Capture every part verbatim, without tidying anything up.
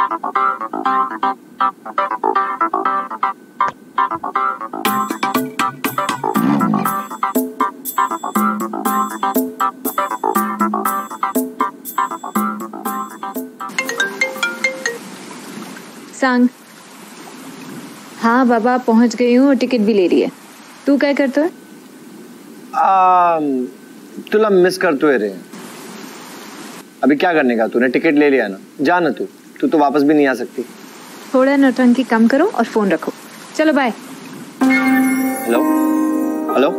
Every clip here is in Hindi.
सांग। हाँ बाबा पहुंच गई हूँ और टिकट भी ले रही है। तू क्या करता है? तुला मिस करते रे। अभी क्या करने का? तूने टिकट ले लिया ना, जा ना तू तू तो वापस भी नहीं आ सकती। थोड़ा नौटंकी कम करो और फोन रखो। चलो बाय। Hello hello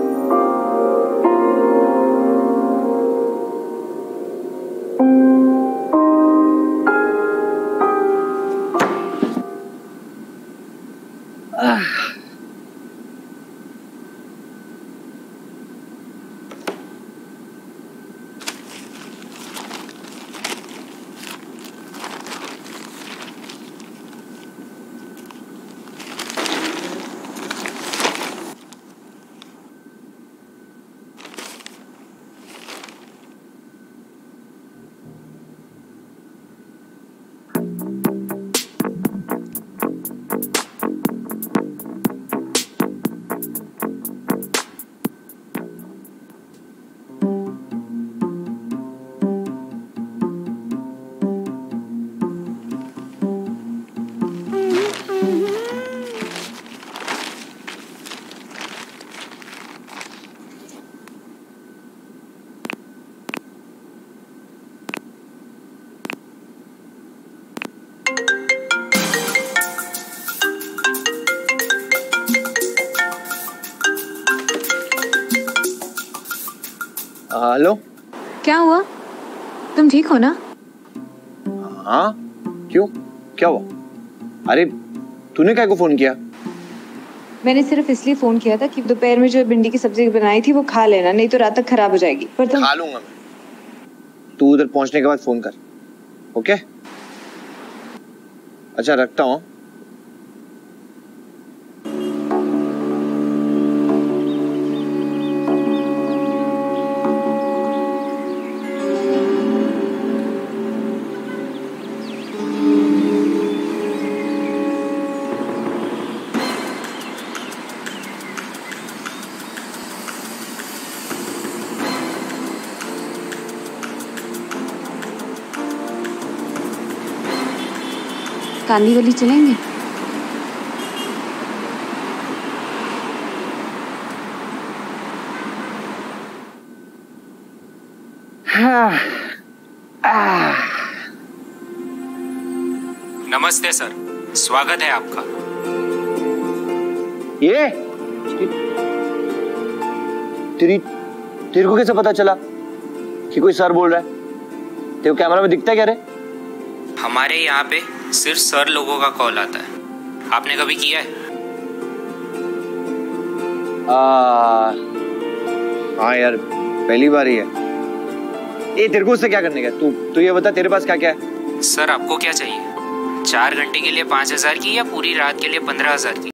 hello. क्या हुआ? तुम ठीक हो ना? हाँ क्यों, क्या हुआ? अरे तूने क्या को फोन किया? मैंने सिर्फ इसलिए फोन किया था कि दोपहर में जो भिंडी की सब्जी बनाई थी वो खा लेना, नहीं तो रात तक खराब हो जाएगी। पर तुम... खा लूंगा मैं, तू उधर पहुंचने के बाद फोन कर। ओके अच्छा रखता हूँ। काली गली चलेंगे? नमस्ते सर, स्वागत है आपका। ये तेरी तेरे को कैसे पता चला कि कोई सर बोल रहा है? तेरे को कैमरा में दिखता है क्या रे? हमारे यहाँ पे सिर्फ सर लोगों का कॉल आता है, आपने कभी किया है? आ, हाँ यार पहली बार ही है। ए तेरे को उससे क्या करने का? तू तू ये बता तेरे पास क्या क्या है? सर आपको क्या चाहिए? चार घंटे के लिए पाँच हजार की या पूरी रात के लिए पंद्रह हजार की?